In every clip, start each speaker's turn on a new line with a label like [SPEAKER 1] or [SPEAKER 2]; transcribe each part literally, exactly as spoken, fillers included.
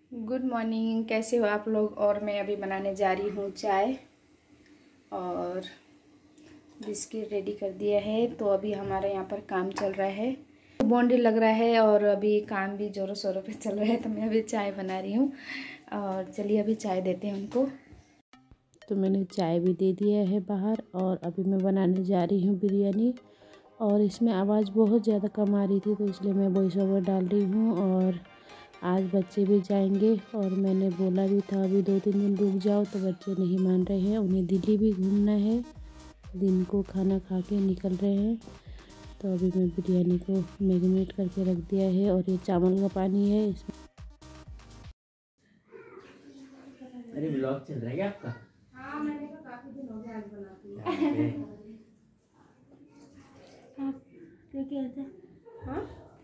[SPEAKER 1] Good morning, कैसे हो आप लोग। और मैं अभी बनाने जा रही हूँ चाय और बिस्किट रेडी कर दिया है। तो अभी हमारे यहाँ पर काम चल रहा है, बॉन्डे लग रहा है और अभी काम भी ज़ोरों शोरों पे चल रहा है। तो मैं अभी चाय बना रही हूँ और चलिए अभी चाय देते हैं उनको। तो मैंने चाय भी दे दिया है बाहर और अभी मैं बनाने जा रही हूँ बिरयानी। और इसमें आवाज़ बहुत ज़्यादा कम आ रही थी तो इसलिए मैं वॉइस ओवर डाल रही हूँ। और आज बच्चे भी जाएंगे और मैंने बोला भी था अभी दो तीन दिन रुक जाओ, तो बच्चे नहीं मान रहे हैं। उन्हें दिल्ली भी घूमना है, दिन को खाना खा के निकल रहे हैं। तो अभी मैं बिरयानी को मैरिनेट करके रख दिया है और ये चावल का पानी है इसमें।
[SPEAKER 2] अरे ब्लॉग चल रहा है क्या आपका?
[SPEAKER 1] हाँ, मैंने कहा काफी दिन हो गए आज बनाती हूँ। आप देखिए हाँ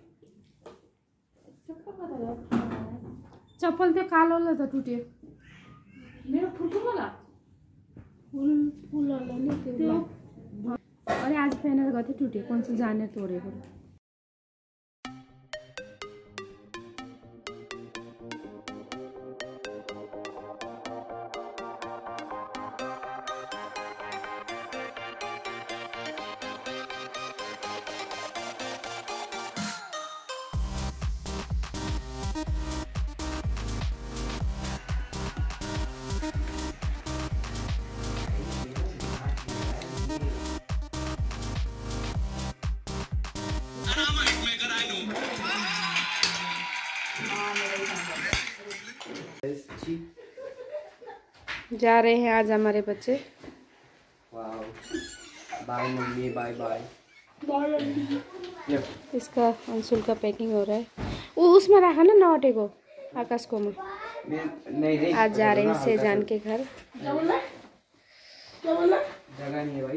[SPEAKER 1] चप्पल तो कालो ला था टूटे मेरा फुटू वाला फुल फुल वाला नहीं थे। अरे आज पहने गए थे टूटे, कौन से जाने तोड़े को। जा रहे हैं आज हमारे बच्चे।
[SPEAKER 2] Bye mummy, bye bye.
[SPEAKER 1] इसका अंशुल का पैकिंग हो रहा है। वो उसमें रखा ना नौटे को आकाश को में
[SPEAKER 2] नहीं
[SPEAKER 1] आज जा रहे हैं सेजान के घर।
[SPEAKER 2] जगह नहीं है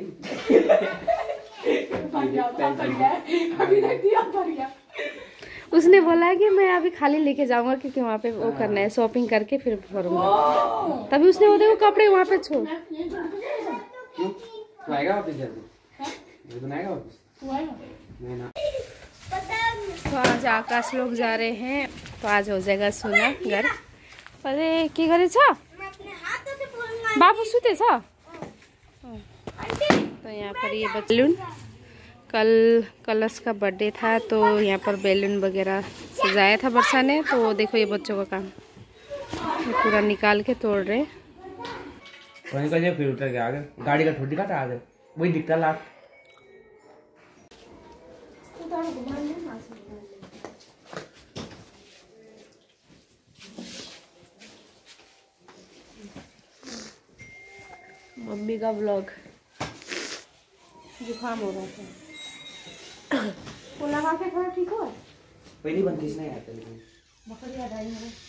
[SPEAKER 2] भाई।
[SPEAKER 1] उसने बोला कि मैं अभी खाली लेके जाऊंगा क्योंकि वहाँ पे वो करना है, शॉपिंग करके फिर भरूंगा। तभी उसने वो देखो कपड़े वहाँ पे छोड़।
[SPEAKER 2] क्यों? तू आएगा वापस जल्दी? ये बनाएगा वापस? नहीं ना।
[SPEAKER 1] तो आज आकाश लोग जा रहे हैं तो आज हो जाएगा सोना घर। अरे की करे छा बाबू सुते छा। तो यहाँ पर ये बैलून, कल कलश का बर्थडे था तो यहाँ पर बैलून वगैरह सजाया था वर्षा ने। तो देखो ये बच्चों का काम पूरा निकाल के तोड़ रहे।
[SPEAKER 2] वहीं का ये फिल्टर के आगे गाड़ी का ठोडी का था आगे वही दिखता लास्ट।
[SPEAKER 1] मम्मी का व्लॉग। जुकाम हो रहा था वो लगा के थोड़ा ठीक हो।
[SPEAKER 2] पहली बनती नहीं आता लेकिन
[SPEAKER 1] बकरी आ रही है।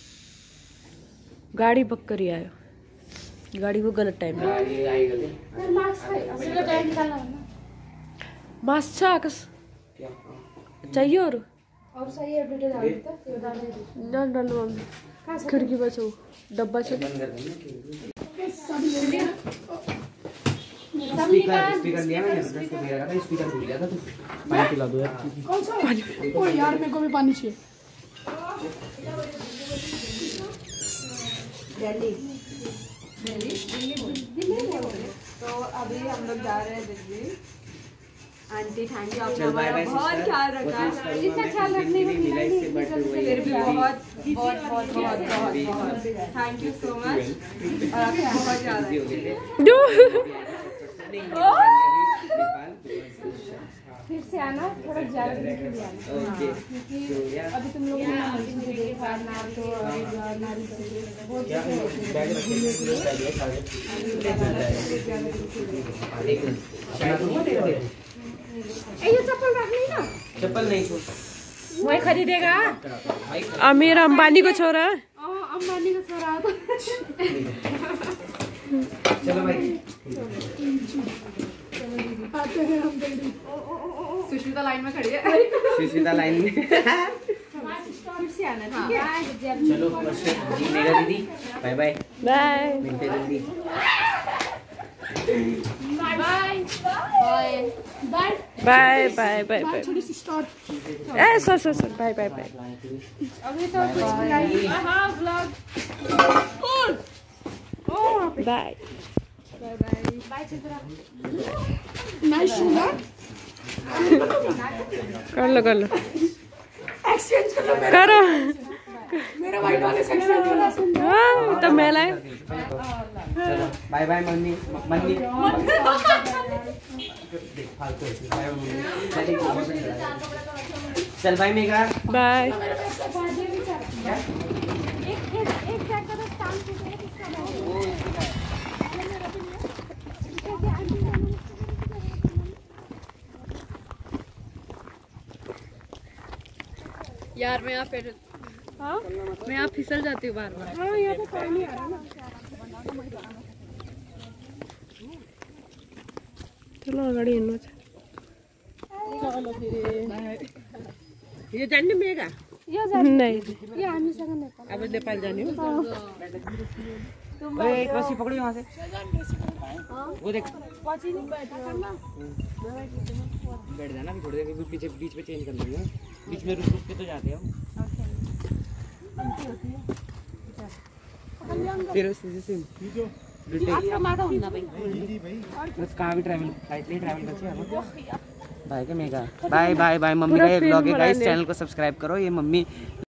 [SPEAKER 3] गाड़ी बकरी आयो, गाड़ी को गलत टाइम में
[SPEAKER 2] ये आई गले
[SPEAKER 1] मास्क टाइम निकालना है ना।
[SPEAKER 3] मास्क चाकस
[SPEAKER 2] क्या
[SPEAKER 3] चाहिए और
[SPEAKER 1] और सही है बेटे डाल देता ये डाल दे
[SPEAKER 3] डन डन मम्मी खिड़की बचो डब्बा से
[SPEAKER 2] बंद कर देना। स्पीकर स्पीकर लिया मैंने दस को दिया था, स्पीकर भूल गया था। तो पानी पिला दो यार।
[SPEAKER 4] कौन सा पानी? ओ यार मेरे को भी पानी चाहिए।
[SPEAKER 5] दिल्ली दिल्ली दिल्ली दिल्ली। तो अभी हम लोग जा रहे हैं दिल्ली। आंटी थैंक यू, आपने हमारा बहुत ख्याल रखा है।
[SPEAKER 1] इतना ख्याल रखने में
[SPEAKER 2] मिला इससे बट
[SPEAKER 5] फिर भी बहुत बहुत बहुत बहुत बहुत बहुत थैंक यू सो मच। और आपको बहुत ज़्यादा
[SPEAKER 1] फिर से आना, थोड़ा ज़्यादा दिन के लिए आना क्योंकि अभी तुम लोग ने देखा ना तो नारी बहुत ये चप्पल रखनी ना।
[SPEAKER 2] चप्पल नहीं छोड़
[SPEAKER 1] वही खरीदेगा।
[SPEAKER 3] अमीर अंबानी को छोरा।
[SPEAKER 1] अंबानी का छोरा
[SPEAKER 2] चलो भाई।
[SPEAKER 5] सुष्मिता लाइन में खड़ी है।
[SPEAKER 2] सुष्मिता लाइन में
[SPEAKER 1] फिर से आना ठीक है।
[SPEAKER 2] चलो जी मेरा दीदी बाय बाय
[SPEAKER 3] बाय
[SPEAKER 2] मिलते जल्दी।
[SPEAKER 1] Bye bye bye
[SPEAKER 3] bye bye bye bye
[SPEAKER 4] छोटी सी स्टार।
[SPEAKER 3] ए sir sir sir bye bye bye
[SPEAKER 1] अभी तो कुछ बुलाई।
[SPEAKER 3] बाय
[SPEAKER 4] नाइस शुगर
[SPEAKER 3] कर लो कर लो
[SPEAKER 4] एक्सचेंज कर लो मेरा
[SPEAKER 3] करो
[SPEAKER 4] मेरा वाइट वाले से एक्सचेंज कर लो।
[SPEAKER 3] हाँ तो मेला है।
[SPEAKER 2] चलो बाय बाय मम्मी मम्मी चल बाय मेगा
[SPEAKER 3] बाय
[SPEAKER 5] यार मैं यहाँ फिर हाँ मैं यहाँ फिसल जाती हूँ बार बार।
[SPEAKER 4] हाँ यहाँ पे पानी आ रहा है ना।
[SPEAKER 3] चलो गाड़ी इन
[SPEAKER 4] चलो फिर
[SPEAKER 3] ये जाने मेगा
[SPEAKER 4] ये जाने
[SPEAKER 3] नहीं
[SPEAKER 4] ये हामी सँग नेपाल
[SPEAKER 3] अब नेपाल जाने हो।
[SPEAKER 2] ओए एक रस्सी पकड़ी वहाँ से वो देख
[SPEAKER 4] पछि नहीं बैठो ना
[SPEAKER 2] बैठ जाना भी थोड़ी देर पीछे बीच में चेंज कर लेंगे बीच में रुक रुक के तो जाते हो फिर उससे जैसे
[SPEAKER 4] आपका माथा हुँदा भाइ
[SPEAKER 2] बस कहाँ भी ट्रैवल लाइटली ट्रैवल करते हैं बाय के mega bye bye bye mummy का ये ब्लॉग है गाइस चैनल को सब्सक्राइब करो ये मम्मी